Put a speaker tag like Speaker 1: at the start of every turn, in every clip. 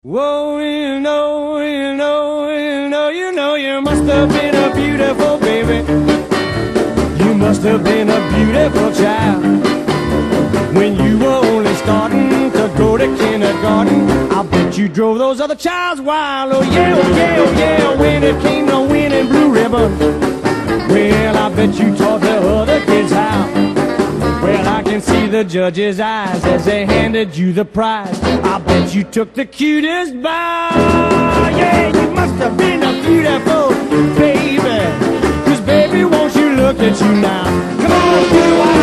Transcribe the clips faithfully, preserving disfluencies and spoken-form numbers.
Speaker 1: Whoa, you know, you know, you know, you know, you must have been a beautiful baby. You must have been a beautiful child. When you were only starting to go to kindergarten, I bet you drove those other childs wild. Oh yeah, oh yeah, oh yeah, when it came to winning blue ribbon. Well, I bet you taught the other kids how. Well, I can see the judge's eyes as they handed you the prize. I bet you took the cutest bow. Yeah, you must have been a beautiful baby. 'Cause baby, won't you look at you now? Come on, do I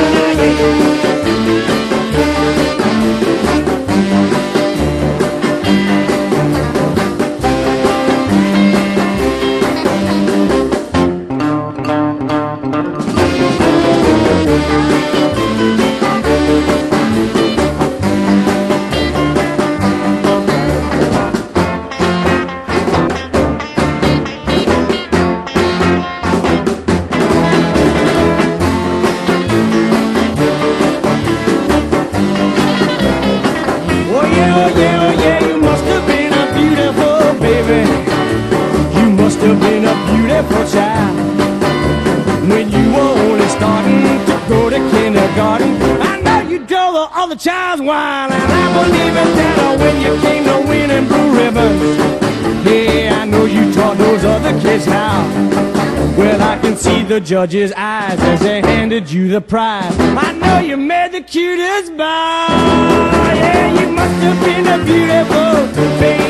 Speaker 1: have been a beautiful child. When you were only starting to go to kindergarten, I know you drove the other child's wild. And I believe it that when you came to winning blue ribbons, yeah, I know you taught those other kids how. Well, I can see the judge's eyes as they handed you the prize. I know you made the cutest bow. Yeah, you must have been a beautiful baby.